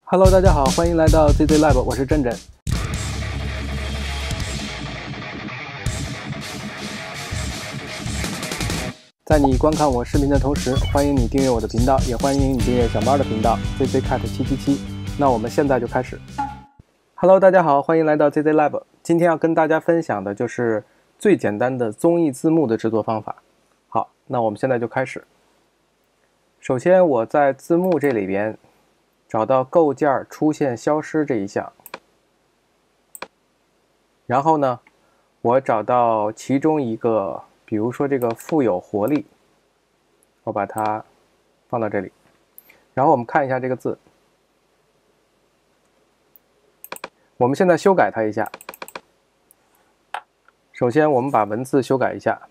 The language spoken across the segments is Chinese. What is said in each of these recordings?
Hello， 大家好，欢迎来到 ZZ Lab， 我是振振。在你观看我视频的同时，欢迎你订阅我的频道，也欢迎你订阅小猫的频道 ZZCat777。那我们现在就开始。Hello， 大家好，欢迎来到 ZZ Lab。今天要跟大家分享的就是最简单的综艺字幕的制作方法。好，那我们现在就开始。首先，我在字幕这里边找到构件出现消失这一项，然后呢，我找到其中一个，比如说这个富有活力，我把它放到这里，然后我们看一下这个字，我们现在修改它一下。首先，我们把文字修改一下。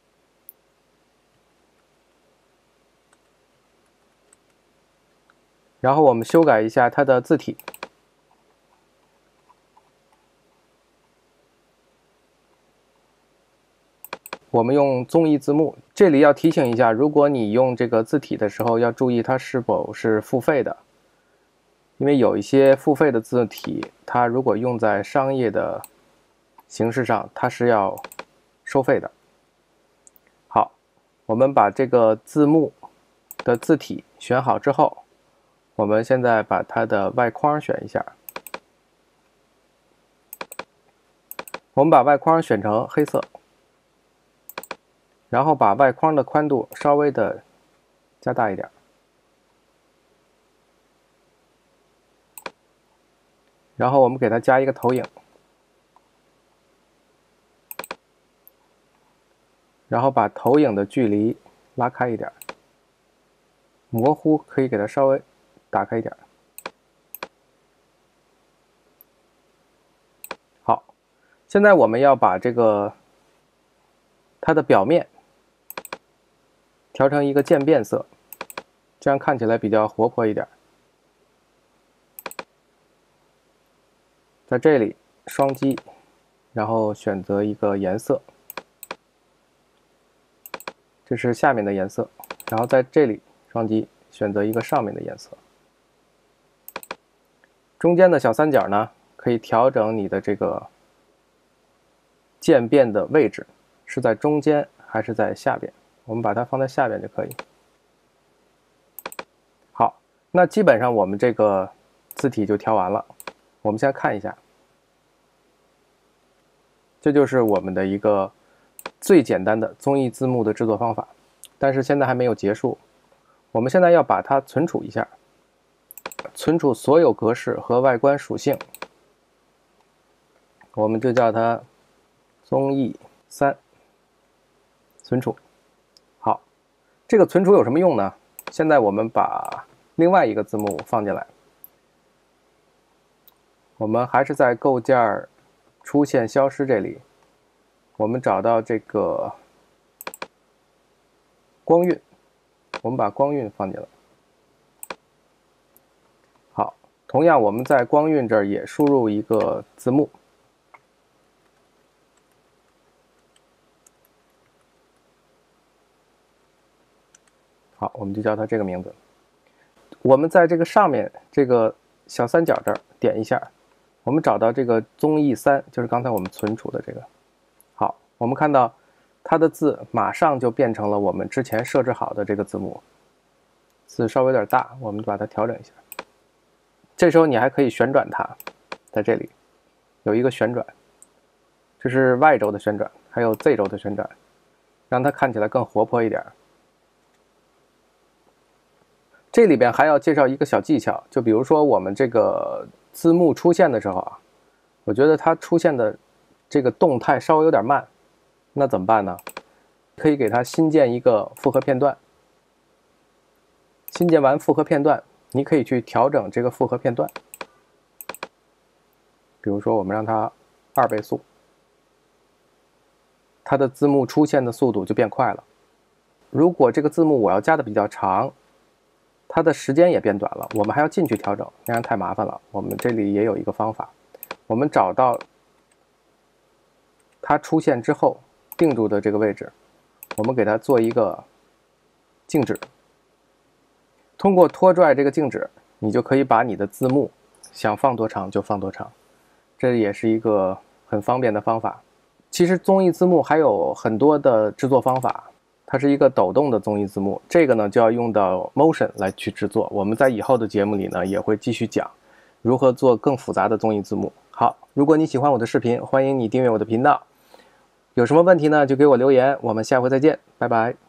然后我们修改一下它的字体，我们用综艺字幕。这里要提醒一下，如果你用这个字体的时候，要注意它是否是付费的，因为有一些付费的字体，它如果用在商业的形式上，它是要收费的。好，我们把这个字幕的字体选好之后，我们现在把它的外框选一下，我们把外框选成黑色，然后把外框的宽度稍微的加大一点，然后我们给它加一个投影，然后把投影的距离拉开一点，模糊可以给它稍微打开一点。好，现在我们要把这个它的表面调成一个渐变色，这样看起来比较活泼一点。在这里双击，然后选择一个颜色，这是下面的颜色，然后在这里双击，选择一个上面的颜色。中间的小三角呢，可以调整你的这个渐变的位置，是在中间还是在下边？我们把它放在下边就可以。好，那基本上我们这个字体就调完了。我们先看一下，这就是我们的一个最简单的综艺字幕的制作方法。但是现在还没有结束，我们现在要把它存储一下。存储所有格式和外观属性，我们就叫它综艺3存储。好，这个存储有什么用呢？现在我们把另外一个字幕放进来，我们还是在构件出现消失这里，我们找到这个光晕，我们把光晕放进来。好，同样我们在光晕这儿也输入一个字幕，好，我们就叫它这个名字。我们在这个上面这个小三角这儿点一下，我们找到这个综艺3，就是刚才我们存储的这个。好，我们看到它的字马上就变成了我们之前设置好的这个字幕，字稍微有点大，我们把它调整一下。这时候你还可以旋转它，在这里有一个旋转，这是 Y 轴的旋转，还有 Z 轴的旋转，让它看起来更活泼一点。这里边还要介绍一个小技巧，就比如说我们这个字幕出现的时候啊，我觉得它出现的这个动态稍微有点慢，那怎么办呢？可以给它新建一个复合片段，新建完复合片段，你可以去调整这个复合片段，比如说我们让它2倍速，它的字幕出现的速度就变快了。如果这个字幕我要加的比较长，它的时间也变短了，我们还要进去调整，那样太麻烦了。我们这里也有一个方法，我们找到它出现之后定住的这个位置，我们给它做一个静止，通过拖拽这个静止， 你就可以把你的字幕想放多长就放多长，这也是一个很方便的方法。其实综艺字幕还有很多的制作方法，它是一个抖动的综艺字幕，这个呢就要用到 Motion 来去制作。我们在以后的节目里呢也会继续讲如何做更复杂的综艺字幕。好，如果你喜欢我的视频，欢迎你订阅我的频道。有什么问题呢就给我留言，我们下回再见，拜拜。